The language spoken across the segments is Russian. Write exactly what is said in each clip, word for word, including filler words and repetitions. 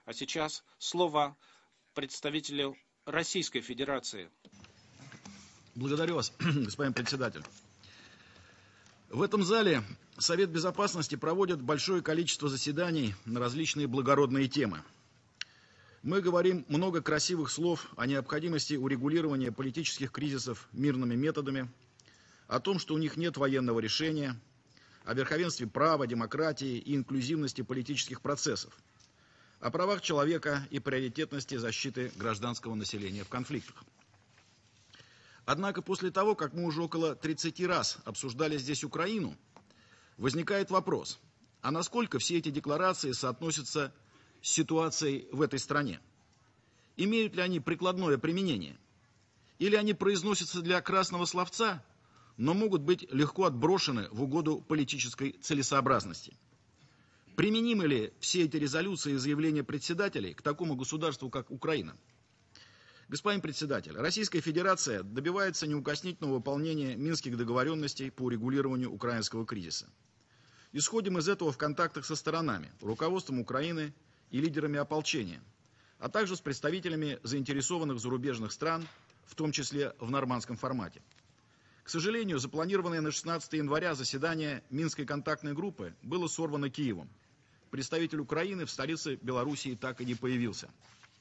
А сейчас слово представителю Российской Федерации. Благодарю вас, господин председатель. В этом зале Совет Безопасности проводит большое количество заседаний на различные благородные темы. Мы говорим много красивых слов о необходимости урегулирования политических кризисов мирными методами, о том, что у них нет военного решения, о верховенстве права, демократии и инклюзивности политических процессов, о правах человека и приоритетности защиты гражданского населения в конфликтах. Однако после того, как мы уже около тридцати раз обсуждали здесь Украину, возникает вопрос, а насколько все эти декларации соотносятся с ситуацией в этой стране? Имеют ли они прикладное применение? Или они произносятся для красного словца, но могут быть легко отброшены в угоду политической целесообразности? Применимы ли все эти резолюции и заявления председателей к такому государству, как Украина? Господин председатель, Российская Федерация добивается неукоснительного выполнения минских договоренностей по урегулированию украинского кризиса. Исходим из этого в контактах со сторонами, руководством Украины и лидерами ополчения, а также с представителями заинтересованных зарубежных стран, в том числе в нормандском формате. К сожалению, запланированное на шестнадцатое января заседание Минской контактной группы было сорвано Киевом. Представитель Украины в столице Белоруссии так и не появился.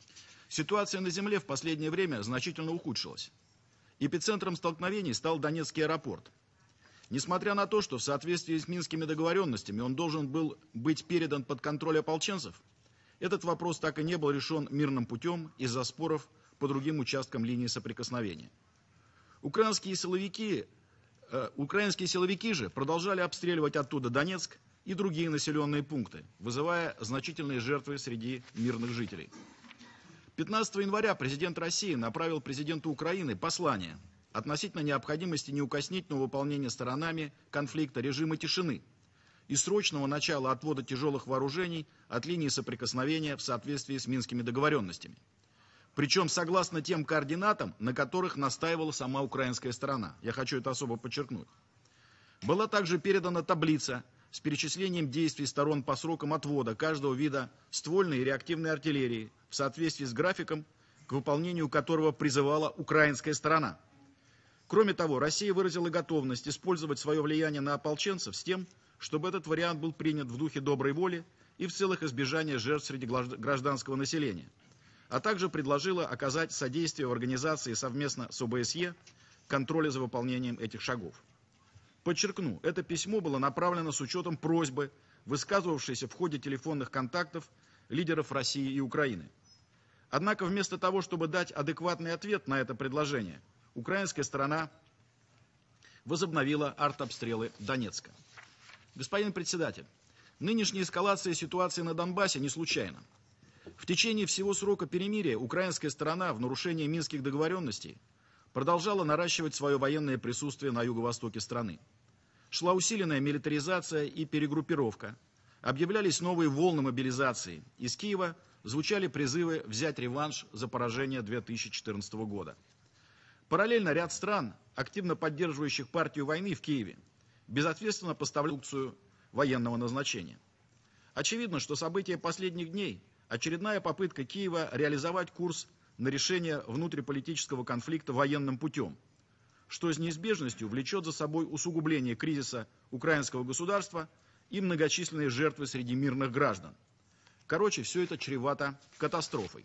Ситуация на земле в последнее время значительно ухудшилась. Эпицентром столкновений стал Донецкий аэропорт. Несмотря на то, что в соответствии с минскими договоренностями он должен был быть передан под контроль ополченцев, этот вопрос так и не был решен мирным путем из-за споров по другим участкам линии соприкосновения. Украинские силовики, э, украинские силовики же продолжали обстреливать оттуда Донецк и другие населенные пункты, вызывая значительные жертвы среди мирных жителей. пятнадцатого января президент России направил президенту Украины послание относительно необходимости неукоснительного выполнения сторонами конфликта режима тишины и срочного начала отвода тяжелых вооружений от линии соприкосновения в соответствии с минскими договоренностями. Причем согласно тем координатам, на которых настаивала сама украинская сторона. Я хочу это особо подчеркнуть. Была также передана таблица с перечислением действий сторон по срокам отвода каждого вида ствольной и реактивной артиллерии в соответствии с графиком, к выполнению которого призывала украинская сторона. Кроме того, Россия выразила готовность использовать свое влияние на ополченцев с тем, чтобы этот вариант был принят в духе доброй воли и в целях избежания жертв среди гражданского населения, а также предложила оказать содействие в организации совместно с ОБСЕ контроля за выполнением этих шагов. Подчеркну, это письмо было направлено с учетом просьбы, высказывавшейся в ходе телефонных контактов лидеров России и Украины. Однако вместо того, чтобы дать адекватный ответ на это предложение, украинская сторона возобновила артобстрелы Донецка. Господин председатель, нынешняя эскалация ситуации на Донбассе не случайна. В течение всего срока перемирия украинская сторона в нарушении минских договоренностей продолжала наращивать свое военное присутствие на юго-востоке страны. Шла усиленная милитаризация и перегруппировка. Объявлялись новые волны мобилизации. Из Киева звучали призывы взять реванш за поражение две тысячи четырнадцатого года. Параллельно ряд стран, активно поддерживающих партию войны в Киеве, безответственно поставляли продукцию военного назначения. Очевидно, что события последних дней – очередная попытка Киева реализовать курс на решение внутриполитического конфликта военным путем, что с неизбежностью влечет за собой усугубление кризиса украинского государства и многочисленные жертвы среди мирных граждан. Короче, все это чревато катастрофой.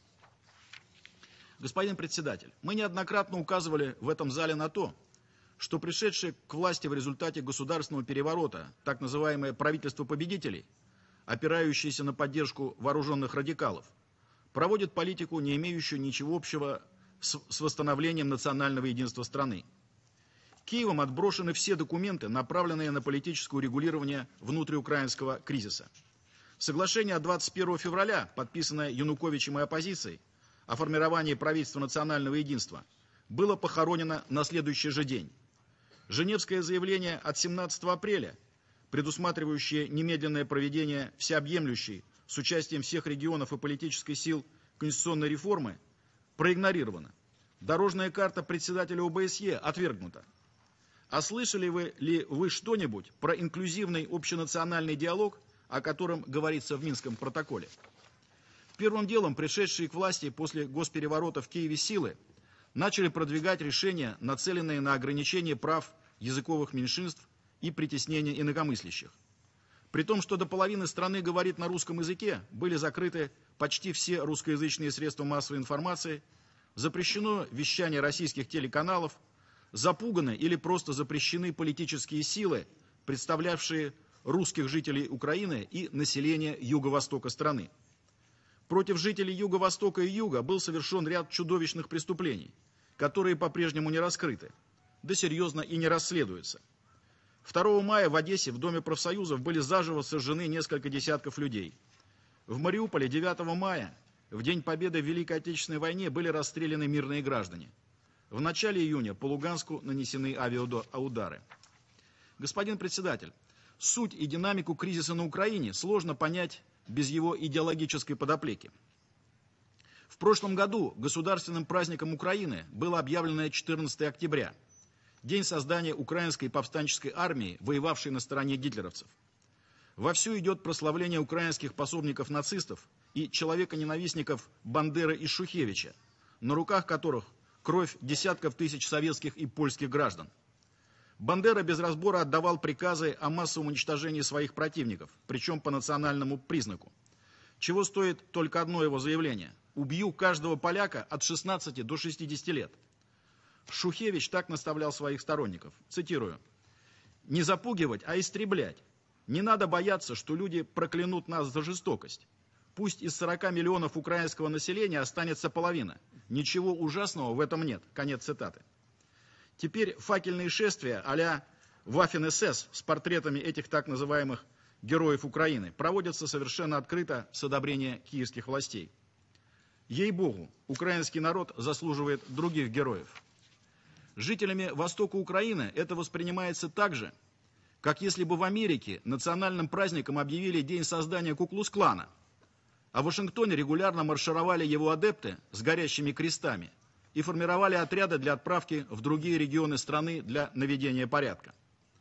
Господин председатель, мы неоднократно указывали в этом зале на то, что пришедшее к власти в результате государственного переворота, так называемое правительство победителей, опирающееся на поддержку вооруженных радикалов, проводит политику, не имеющую ничего общего с, с восстановлением национального единства страны. Киевом отброшены все документы, направленные на политическое урегулирование внутриукраинского кризиса. Соглашение от двадцать первого февраля, подписанное Януковичем и оппозицией, о формировании правительства национального единства, было похоронено на следующий же день. Женевское заявление от семнадцатого апреля, предусматривающее немедленное проведение всеобъемлющей с участием всех регионов и политических сил конституционной реформы, проигнорировано. Дорожная карта председателя ОБСЕ отвергнута. А слышали вы ли вы что-нибудь про инклюзивный общенациональный диалог, о котором говорится в Минском протоколе? Первым делом пришедшие к власти после госпереворота в Киеве силы начали продвигать решения, нацеленные на ограничение прав языковых меньшинств и притеснение инакомыслящих. При том, что до половины страны говорит на русском языке, были закрыты почти все русскоязычные средства массовой информации, запрещено вещание российских телеканалов, запуганы или просто запрещены политические силы, представлявшие русских жителей Украины и население юго-востока страны. Против жителей Юго-Востока и Юга был совершен ряд чудовищных преступлений, которые по-прежнему не раскрыты, да серьезно и не расследуются. второго мая в Одессе в Доме профсоюзов были заживо сожжены несколько десятков людей. В Мариуполе девятого мая, в День Победы в Великой Отечественной войне, были расстреляны мирные граждане. В начале июня по Луганску нанесены авиаудары. Господин председатель, суть и динамику кризиса на Украине сложно понять без его идеологической подоплеки. В прошлом году государственным праздником Украины было объявлено четырнадцатое октября, день создания украинской повстанческой армии, воевавшей на стороне гитлеровцев. Вовсю идет прославление украинских пособников нацистов и человека-ненавистников Бандеры и Шухевича, на руках которых кровь десятков тысяч советских и польских граждан. Бандера без разбора отдавал приказы о массовом уничтожении своих противников, причем по национальному признаку. Чего стоит только одно его заявление: «Убью каждого поляка от шестнадцати до шестидесяти лет». Шухевич так наставлял своих сторонников, цитирую: «Не запугивать, а истреблять. Не надо бояться, что люди проклянут нас за жестокость. Пусть из сорока миллионов украинского населения останется половина. Ничего ужасного в этом нет». Конец цитаты. Теперь факельные шествия а-ля Waffen-эс эс с портретами этих так называемых героев Украины проводятся совершенно открыто с одобрения киевских властей. Ей-богу, украинский народ заслуживает других героев. Жителями востока Украины это воспринимается так же, как если бы в Америке национальным праздником объявили день создания Ку-клукс-клана, а в Вашингтоне регулярно маршировали его адепты с горящими крестами и формировали отряды для отправки в другие регионы страны для наведения порядка.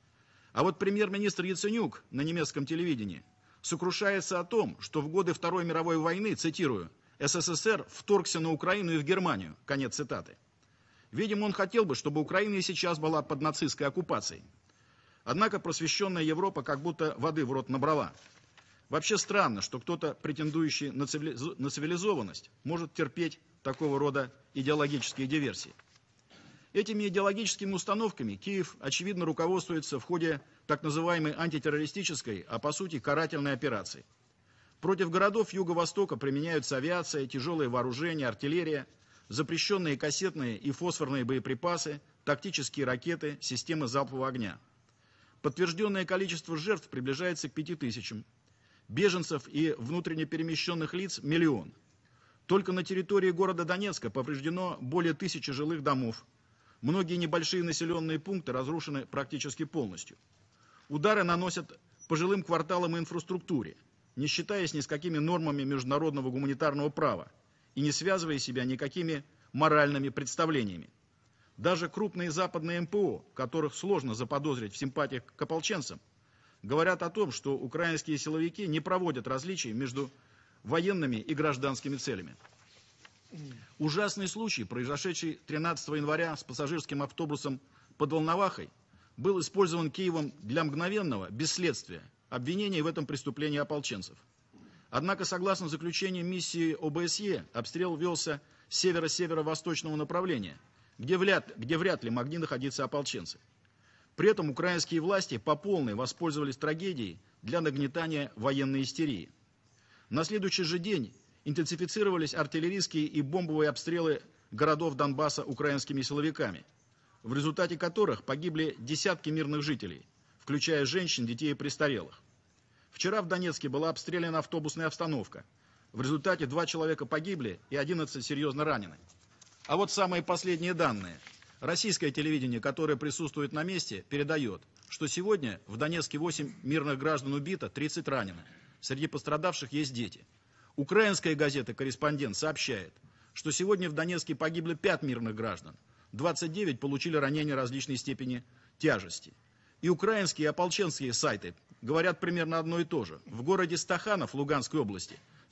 А вот премьер-министр Яценюк на немецком телевидении сокрушается о том, что в годы Второй мировой войны, цитирую, «СССР вторгся на Украину и в Германию». Конец цитаты. Видимо, он хотел бы, чтобы Украина и сейчас была под нацистской оккупацией. Однако просвещенная Европа как будто воды в рот набрала. Вообще странно, что кто-то, претендующий на цивилизованность, может терпеть такого рода идеологические диверсии. Этими идеологическими установками Киев, очевидно, руководствуется в ходе так называемой антитеррористической, а по сути карательной операции. Против городов Юго-Востока применяются авиация, тяжелые вооружения, артиллерия, запрещенные кассетные и фосфорные боеприпасы, тактические ракеты, системы залпового огня. Подтвержденное количество жертв приближается к пяти тысячам. Беженцев и внутренне перемещенных лиц – миллион. Только на территории города Донецка повреждено более тысячи жилых домов. Многие небольшие населенные пункты разрушены практически полностью. Удары наносят по жилым кварталам и инфраструктуре, не считаясь ни с какими нормами международного гуманитарного права и не связывая себя никакими моральными представлениями. Даже крупные западные эм пэ о, которых сложно заподозрить в симпатиях к ополченцам, говорят о том, что украинские силовики не проводят различий между военными и гражданскими целями. Ужасный случай, произошедший тринадцатого января с пассажирским автобусом под Волновахой, был использован Киевом для мгновенного, без следствия, обвинения в этом преступлении ополченцев. Однако, согласно заключению миссии о бэ эс е, обстрел велся с северо-северо-восточного направления, где вряд, где вряд ли могли находиться ополченцы. При этом украинские власти по полной воспользовались трагедией для нагнетания военной истерии. На следующий же день интенсифицировались артиллерийские и бомбовые обстрелы городов Донбасса украинскими силовиками, в результате которых погибли десятки мирных жителей, включая женщин, детей и престарелых. Вчера в Донецке была обстреляна автобусная остановка. В результате два человека погибли и одиннадцать серьезно ранены. А вот самые последние данные. Российское телевидение, которое присутствует на месте, передает, что сегодня в Донецке восемь мирных граждан убито, тридцать ранено. Среди пострадавших есть дети. Украинская газета «Корреспондент» сообщает, что сегодня в Донецке погибли пять мирных граждан, двадцать девять получили ранения различной степени тяжести. И украинские и ополченские сайты говорят примерно одно и то же. В городе Стаханов Луганской области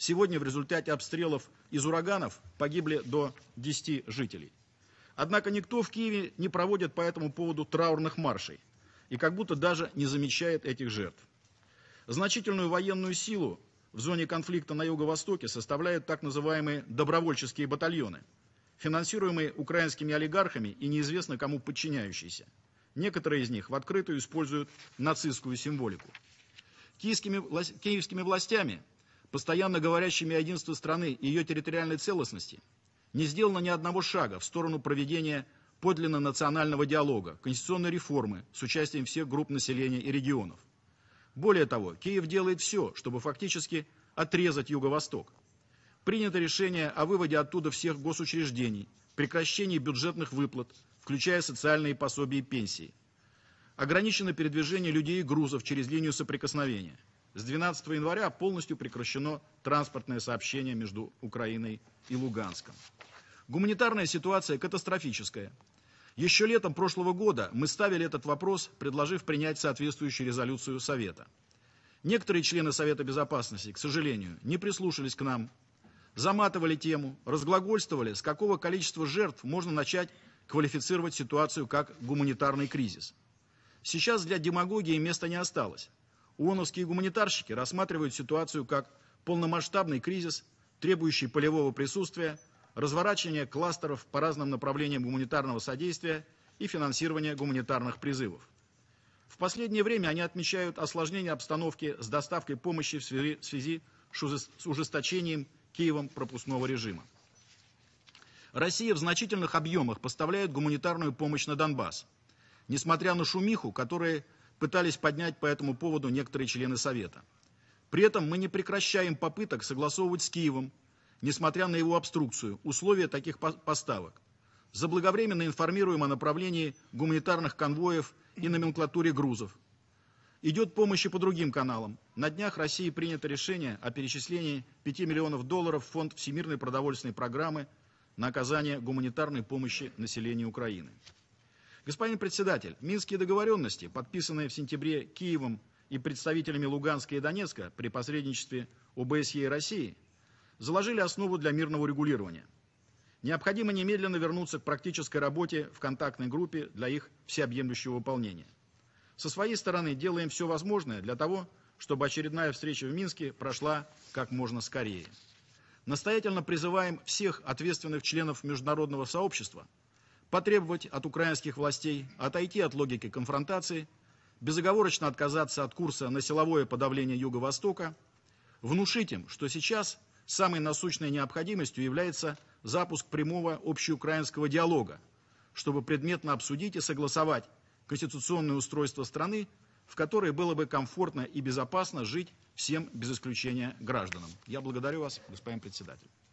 Сегодня в результате обстрелов из ураганов погибли до десяти жителей. Однако никто в Киеве не проводит по этому поводу траурных маршей и как будто даже не замечает этих жертв. Значительную военную силу в зоне конфликта на Юго-Востоке составляют так называемые добровольческие батальоны, финансируемые украинскими олигархами и неизвестно кому подчиняющиеся. Некоторые из них в открытую используют нацистскую символику. Киевскими, киевскими властями, постоянно говорящими о единстве страны и ее территориальной целостности, не сделано ни одного шага в сторону проведения подлинно национального диалога, конституционной реформы с участием всех групп населения и регионов. Более того, Киев делает все, чтобы фактически отрезать Юго-Восток. Принято решение о выводе оттуда всех госучреждений, прекращении бюджетных выплат, включая социальные пособия и пенсии. Ограничено передвижение людей и грузов через линию соприкосновения. С двенадцатого января полностью прекращено транспортное сообщение между Украиной и Луганском. Гуманитарная ситуация катастрофическая. Еще летом прошлого года мы ставили этот вопрос, предложив принять соответствующую резолюцию Совета. Некоторые члены Совета Безопасности, к сожалению, не прислушались к нам, заматывали тему, разглагольствовали, с какого количества жертв можно начать квалифицировать ситуацию как гуманитарный кризис. Сейчас для демагогии места не осталось. ООНовские гуманитарщики рассматривают ситуацию как полномасштабный кризис, требующий полевого присутствия, разворачивания кластеров по разным направлениям гуманитарного содействия и финансирования гуманитарных призывов. В последнее время они отмечают осложнение обстановки с доставкой помощи в связи, в связи с ужесточением Киевом пропускного режима. Россия в значительных объемах поставляет гуманитарную помощь на Донбасс, несмотря на шумиху, которую пытались поднять по этому поводу некоторые члены Совета. При этом мы не прекращаем попыток согласовывать с Киевом, несмотря на его обструкцию, условия таких поставок. Заблаговременно информируем о направлении гуманитарных конвоев и номенклатуре грузов. Идет помощь и по другим каналам. На днях России принято решение о перечислении пяти миллионов долларов в фонд Всемирной продовольственной программы на оказание гуманитарной помощи населению Украины. Господин председатель, Минские договоренности, подписанные в сентябре Киевом и представителями Луганска и Донецка при посредничестве ОБСЕ и России, заложили основу для мирного регулирования. Необходимо немедленно вернуться к практической работе в контактной группе для их всеобъемлющего выполнения. Со своей стороны делаем все возможное для того, чтобы очередная встреча в Минске прошла как можно скорее. Настоятельно призываем всех ответственных членов международного сообщества потребовать от украинских властей отойти от логики конфронтации, безоговорочно отказаться от курса на силовое подавление Юго-Востока, внушить им, что сейчас самой насущной необходимостью является запуск прямого общеукраинского диалога, чтобы предметно обсудить и согласовать конституционное устройство страны, в которой было бы комфортно и безопасно жить всем без исключения гражданам. Я благодарю вас, господин председатель.